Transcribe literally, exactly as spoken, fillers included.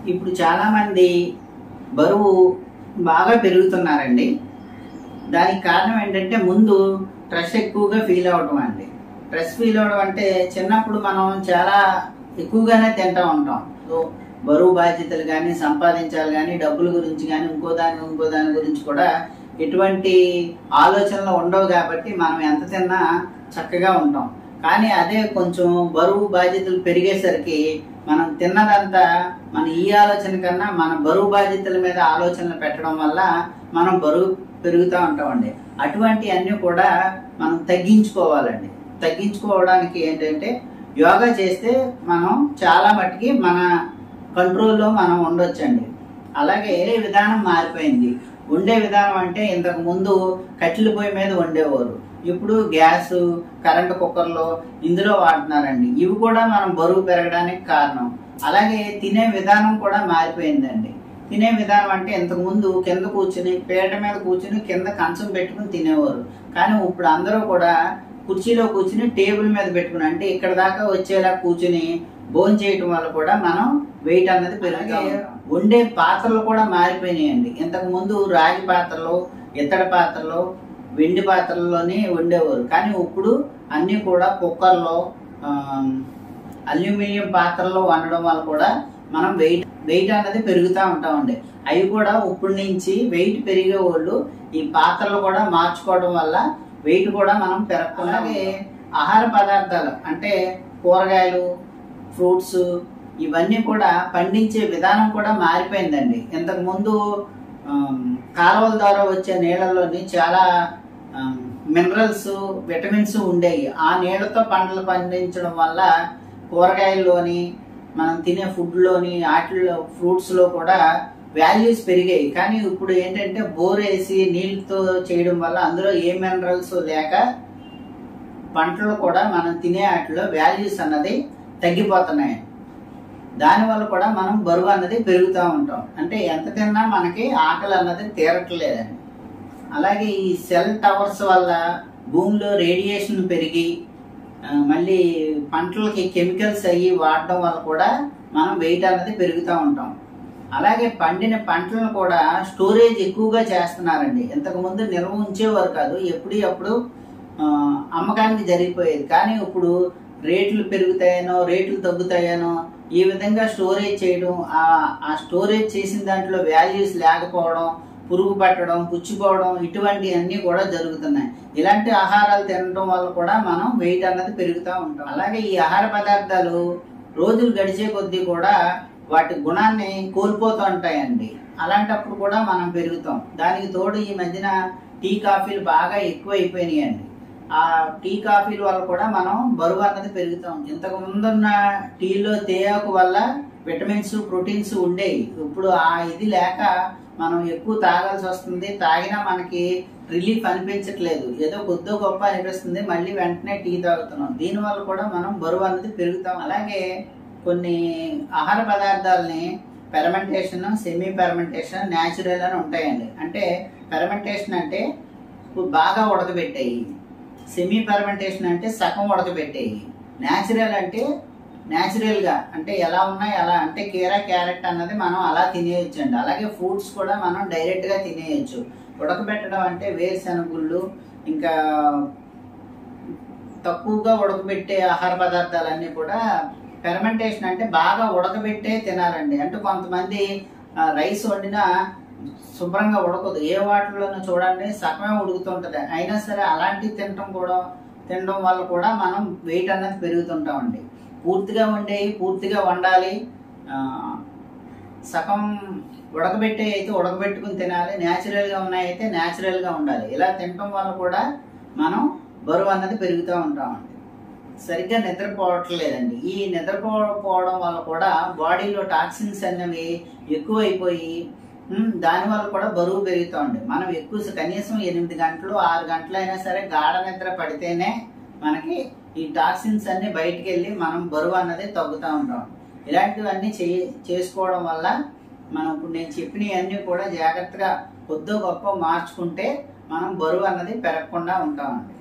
ఇప్పుడు చాలామంది బరువు బాగా పెరుగుతున్నారండి. దానికి కారణం ఏంటంటే ముందు స్ట్రెస్ ఎక్కువగా ఫీల్ అవ్వడం అండి. స్ట్రెస్ ఫీల్ అవ్వడం అంటే చిన్నప్పుడు మనం చాలా ఎక్కువగానే తింటూ ఉంటాం. సో బరువు బాధ్యతలు కానీ, సంపాదించాలి కానీ, డబ్బుల గురించి కానీ, ఇంకో దాని ఇంకో దాని గురించి కూడా ఎటువంటి ఆలోచనలు ఉండవు కాబట్టి మనం ఎంత తిన్నా చక్కగా ఉంటాం. కానీ అదే కొంచెం బరువు బాధ్యతలు పెరిగేసరికి మనం తిన్నదంతా మన ఈ ఆలోచన కన్నా మన బరువు బాధ్యతల మీద ఆలోచనలు పెట్టడం వల్ల మనం బరువు పెరుగుతూ ఉంటామండి. అటువంటి అన్నీ కూడా మనం తగ్గించుకోవాలండి. తగ్గించుకోవడానికి ఏంటంటే యోగా చేస్తే మనం చాలా మట్టుకి మన కంట్రోల్లో మనం ఉండొచ్చండి. అలాగే విధానం మారిపోయింది. వండే విధానం అంటే ఇంతకు ముందు కట్టెల పొయ్యి మీద వండేవారు, ఇప్పుడు గ్యాస్, కరెంటు కుక్కర్లో ఇందులో వాడుతున్నారండి. ఇవి కూడా మనం బరువు పెరగడానికి కారణం. అలాగే తినే విధానం కూడా మారిపోయిందండి. తినే విధానం అంటే ఇంతకు ముందు కింద కూర్చుని పీట మీద కూర్చుని కింద కంచం పెట్టుకుని తినేవారు. కానీ ఇప్పుడు అందరూ కూడా కుర్చీలో కూర్చుని టేబుల్ మీద పెట్టుకుని అంటే ఇక్కడ దాకా వచ్చేలా కూర్చుని భోజనం చేయటం వల్ల కూడా మనం వెయిట్ అన్నది పెరుగుతాం. వండే పాత్రలు కూడా మారిపోయినాయండి. ఇంతకు ముందు రాగి పాత్రలు, ఇత్తడి పాత్రలు, వెండి పాత్రల్లోనే వండేవారు. కానీ ఇప్పుడు అన్నీ కూడా కుక్కర్లో, అల్యూమినియం పాత్రల్లో వండడం వల్ల కూడా మనం వెయిట్ వెయిట్ అన్నది పెరుగుతూ ఉంటామండి. అవి కూడా ఇప్పటి నుంచి వెయిట్ పెరిగే వాళ్ళు ఈ పాత్రలు కూడా మార్చుకోవడం వల్ల వెయిట్ కూడా మనం పెరగకుండా. అలాగే ఆహార పదార్థాలు అంటే కూరగాయలు, ఫ్రూట్స్ ఇవన్నీ కూడా పండించే విధానం కూడా మారిపోయిందండి. ఇంతకు ముందు కాలువల ద్వారా వచ్చే నీళ్ళలోని చాలా మినరల్స్, విటమిన్స్ ఉండేవి. ఆ నీళ్ళతో పంటలు పండించడం వల్ల కూరగాయల్లోని, మనం తినే ఫుడ్లోని, వాటిల్లో ఫ్రూట్స్లో కూడా వాల్యూస్ పెరిగాయి. కానీ ఇప్పుడు ఏంటంటే బోర్ వేసి నీళ్ళతో చేయడం వల్ల అందులో ఏ మినరల్స్ లేక పంటలు కూడా మనం తినే వాటిలో వాల్యూస్ అన్నది తగ్గిపోతున్నాయి. దానివల్ల కూడా మనం బరువు అన్నది పెరుగుతూ ఉంటాం. అంటే ఎంత తిన్నా మనకి ఆకలి అన్నది తీరట్లేదండి. అలాగే ఈ సెల్ టవర్స్ వల్ల భూమిలో రేడియేషన్ పెరిగి మళ్ళీ పంటలకి కెమికల్స్ అయ్యి వాడడం వల్ల కూడా మనం వెయిట్ అన్నది పెరుగుతూ ఉంటాం. అలాగే పండిన పంటలను కూడా స్టోరేజ్ ఎక్కువగా చేస్తున్నారండి. ఇంతకుముందు నిల్వ ఉంచేవారు కాదు, ఎప్పుడు అప్పుడు అమ్మకానికి జరిగిపోయేది. కానీ ఇప్పుడు రేట్లు పెరుగుతాయనో రేట్లు తగ్గుతాయనో ఈ విధంగా స్టోరేజ్ చేయడం, ఆ స్టోరేజ్ చేసిన దాంట్లో వాల్యూస్ లేకపోవడం, పురుగు పట్టడం, పుచ్చిపోవడం ఇటువంటి అన్నీ కూడా జరుగుతున్నాయి. ఇలాంటి ఆహారాలు తినడం వల్ల కూడా మనం వెయిట్ అన్నది పెరుగుతూ ఉంటాం. అలాగే ఈ ఆహార పదార్థాలు రోజులు గడిచే కొద్దీ కూడా వాటి గుణాన్ని కోల్పోతూ ఉంటాయండి. అలాంటప్పుడు కూడా మనం పెరుగుతాం. దానికి తోడు ఈ మధ్యన టీ కాఫీలు బాగా ఎక్కువ అయిపోయినాయండి. ఆ టీ కాఫీల వల్ల కూడా మనం బరువు అన్నది పెరుగుతాం. ఇంతకు ముందున్న టీలో తేయాకు వల్ల విటమిన్స్, ప్రోటీన్స్ ఉండేవి. ఇప్పుడు ఆ ఇది లేక మనం ఎక్కువ తాగాల్సి వస్తుంది. తాగినా మనకి రిలీఫ్ అనిపించట్లేదు, ఏదో కొద్దో గొప్ప అనిపిస్తుంది, మళ్ళీ వెంటనే టీ తాగుతున్నాం. దీనివల్ల కూడా మనం బరువు అన్నది పెరుగుతాం. అలాగే కొన్ని ఆహార పదార్థాలని ఫెర్మెంటేషన్, సెమీ ఫెర్మెంటేషన్, న్యాచురల్ అని ఉంటాయండి. అంటే ఫెర్మెంటేషన్ అంటే బాగా ఉడకబెట్టాయి, సెమీ ఫెర్మెంటేషన్ అంటే సగం ఉడకబెట్టేయి, న్యాచురల్ అంటే న్యాచురల్గా అంటే ఎలా ఉన్నాయి అలా, అంటే కీరా, క్యారెట్ అన్నది మనం అలా తినేయచ్చు అండి. అలాగే ఫ్రూట్స్ కూడా మనం డైరెక్ట్గా తినేయచ్చు. ఉడకబెట్టడం అంటే వేరుశనగుళ్ళు, ఇంకా తక్కువగా ఉడకబెట్టే ఆహార పదార్థాలన్నీ కూడా ఫెర్మెంటేషన్ అంటే బాగా ఉడకబెట్టే తినాలండి. అంటే కొంతమంది రైస్ వండినా శుభ్రంగా ఉడకదు, ఏ వాటిలోనూ చూడండి సగమే ఉడుకుతుంటుంది. అయినా సరే అలాంటివి తినడం కూడా తినడం వల్ల కూడా మనం వెయిట్ అన్నది పెరుగుతుంటామండి. పూర్తిగా వండేవి పూర్తిగా వండాలి, సగం ఉడకబెట్టే అయితే ఉడకబెట్టుకుని తినాలి, న్యాచురల్గా ఉన్నాయి అయితే న్యాచురల్గా ఉండాలి. ఇలా తినడం వల్ల కూడా మనం బరువు అన్నది పెరుగుతూ ఉంటామండి. సరిగ్గా నిద్రపోవట్లేదండి. ఈ నిద్రపోవడం వల్ల కూడా బాడీలో టాక్సిన్స్ అనేవి ఎక్కువైపోయి దానివల్ల కూడా బరువు పెరుగుతుంది. మనం ఎక్కువ కనీసం ఎనిమిది గంటలు ఆరు గంటలు అయినా సరే గాఢ నిద్ర పడితేనే మనకి ఈ టాక్సిన్స్ అన్ని బయటికి వెళ్ళి మనం బరువు అన్నది తగ్గుతూ ఉంటాం. ఇలాంటివన్నీ చే చేసుకోవడం వల్ల మనం ఇప్పుడు నేను చెప్పినవన్నీ కూడా జాగ్రత్తగా కొద్దో గొప్ప మార్చుకుంటే మనం బరువు అన్నది పెరగకుండా ఉంటామండి.